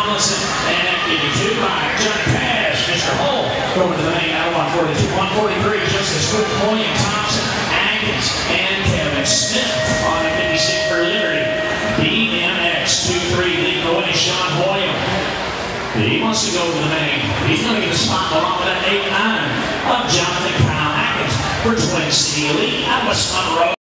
Tomlinson, and at 52 by Johnny Pass. Mr. Hull going to the main out of 142. 143, Justice Wood, William Thompson, Atkins, and Kevin Smith on the 56 for Liberty. BMX 2-3 leading the way, Sean Hoyle. He wants to go to the main. He's going to get a spot along with that 8-9 of Jonathan Kyle Atkins for Twin City Elite at West Monroe.